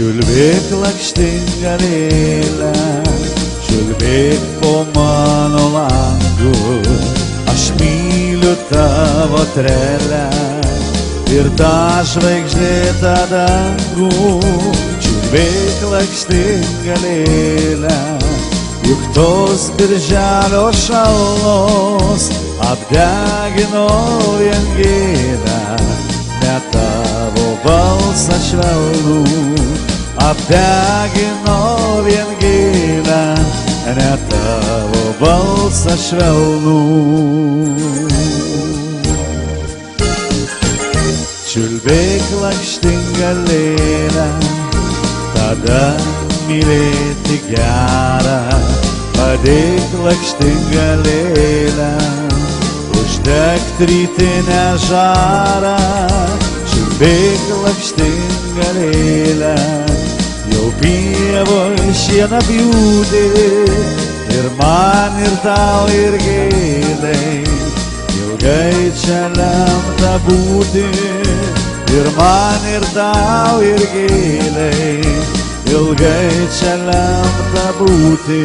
čiulbėk lakštingalėlę, čiulbėk po mano langu, aš myliu tavo trelę ir tą žvaigždėtą dangų. Čiulbėk lakštingalėlę, juk tos birželio šalnos apdegino vien gėdą, ne tavo balsą švelnų apdegino vien gėdą, ne tavo balsą švelnų. Čiulbėk lakštingalėlę, tada mylėti gera, padėk lakštingalėlę, uždegt rytinę žarą. Čiulbėk lakštingalėlę, jau pievoj šieną pjūdė, ir man ir tau ir gėlei, ilgai čia lemta būti, ir man ir tau ir gėlei, ilgai čia lemta būti.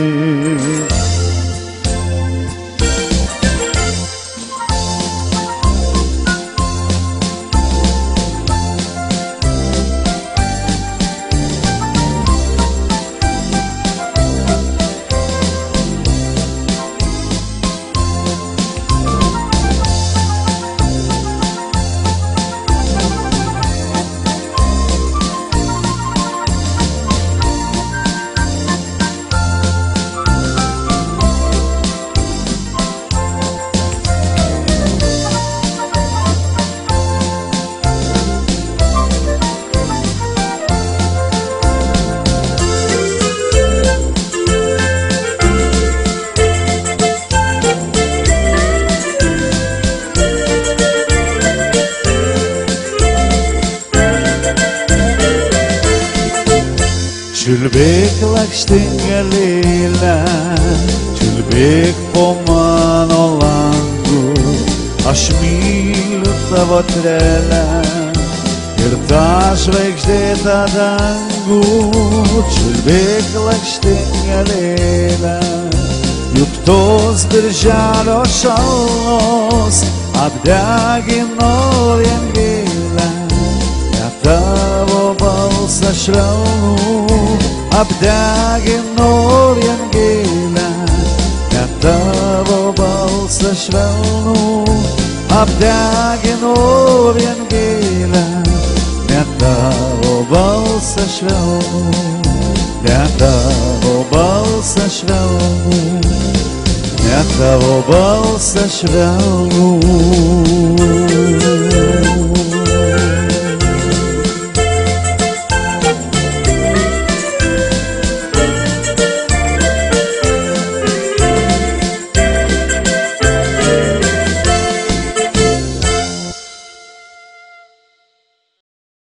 Čiulbėk lakštingalėlę, čiulbėk po mano langu, aš myliu tavo trelę ir tą žvaigždėtą dangų. Čiulbėk lakštingalėlę, juk tos birželio šalnos apdegino vien gėlę, ne tavo balsą švelnų apdegino vien gėlę, ne tavo balsą švelnų apdegino vien gėlę, ne tavo balsą švelnų, ne tavo balsą švelnų, ne tavo balsą švelnų.